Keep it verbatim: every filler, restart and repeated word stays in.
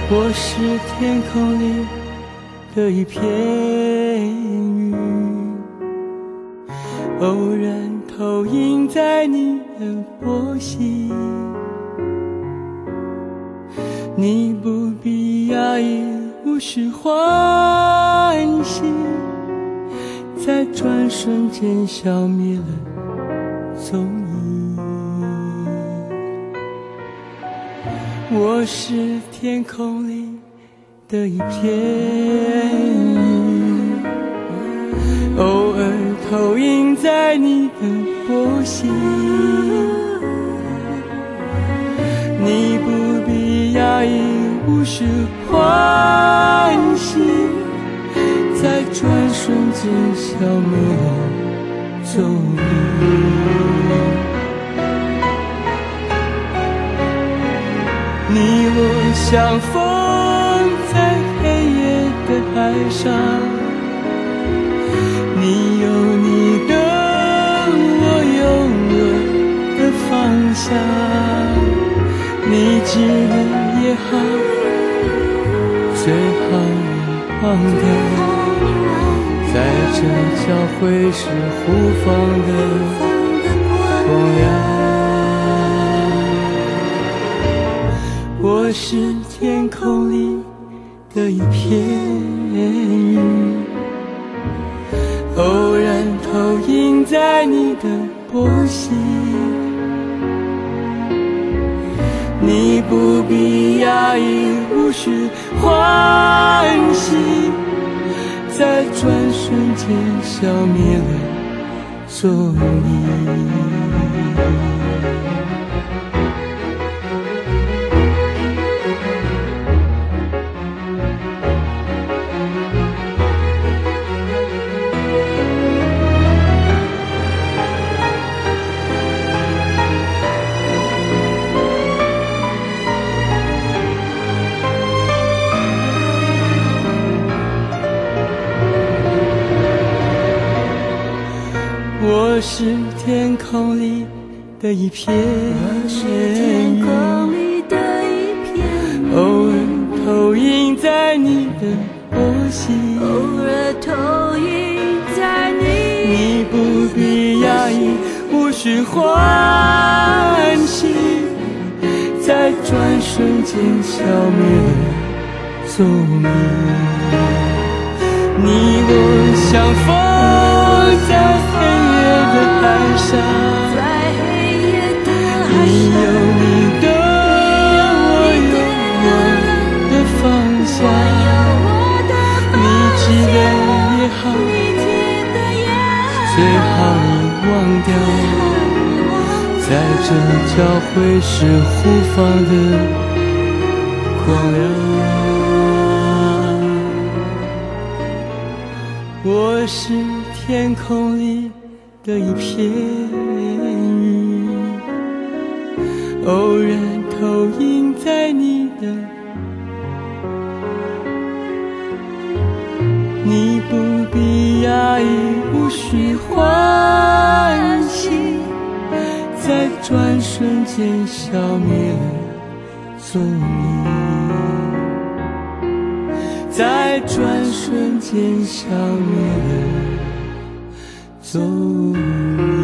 我是天空里的一片云，偶然投影在你的波心，你不必讶异，无需欢喜，在转瞬间消灭了踪影。我是天空里的一片云，偶尔投影在你的波心，你不必讶异，无需欢喜，在转瞬间消灭了踪影。你我相逢在黑夜的海上，你有你的，我有我的方向，你记得也好，最好你忘掉，在这交汇时互放的光亮。我是天空里的一片云，偶然投影在你的波心，你不必讶异，无需欢喜，在转瞬间消灭了踪影。我是天空里的一片云，偶尔投影在你的波心， 偶尔投影在你， 你不必讶异，无需欢喜，在转瞬间消灭了踪影。你我相逢在黑夜的海上， 在黑夜的海你有上， 你的，我有我的方向，你记得也好，最好你忘掉，在这交汇时互放的光亮。我是天空里的一片云，偶然投影在你的，你不必讶异，无需欢喜，在转瞬间消灭了踪影，在转瞬间消灭了踪影。